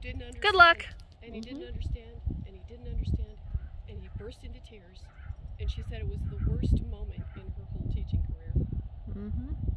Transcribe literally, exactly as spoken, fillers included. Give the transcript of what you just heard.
didn't understand. Good luck. And he Mm-hmm. didn't understand, and he didn't understand, and he burst into tears. And she said it was the worst moment in her whole teaching career. Mm-hmm.